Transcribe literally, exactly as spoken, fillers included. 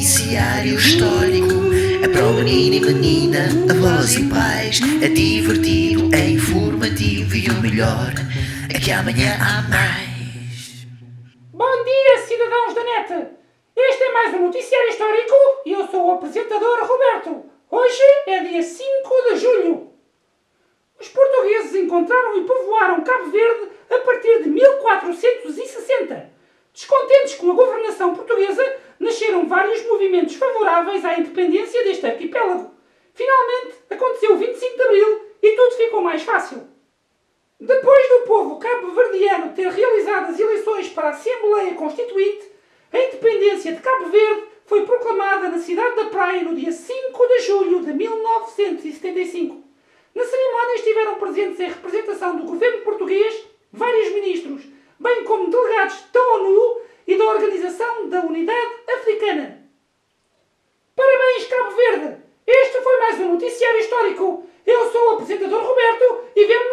noticiário histórico. É para o menino e menina, avós e pais. É divertido, é informativo e o melhor é que amanhã há mais. Bom dia, cidadãos da net! Este é mais um noticiário histórico e eu sou o apresentador Roberto. Hoje é dia cinco de julho. Os portugueses encontraram e povoaram Cabo Verde a partir de mil quatrocentos e sessenta. Descontentes com a governação portuguesa, nasceram vários movimentos favoráveis à independência deste arquipélago. Finalmente, aconteceu o vinte e cinco de abril e tudo ficou mais fácil. Depois do povo cabo-verdiano ter realizado as eleições para a Assembleia Constituinte, a independência de Cabo Verde foi proclamada na cidade da Praia no dia cinco de julho de mil novecentos e setenta e cinco. Na cerimónia estiveram presentes em representação do governo português vários ministros, bem como delegados da ONU e da Organização da Unidade Africana. Parabéns, Cabo Verde! Este foi mais um noticiário histórico. Eu sou o apresentador Roberto e vemo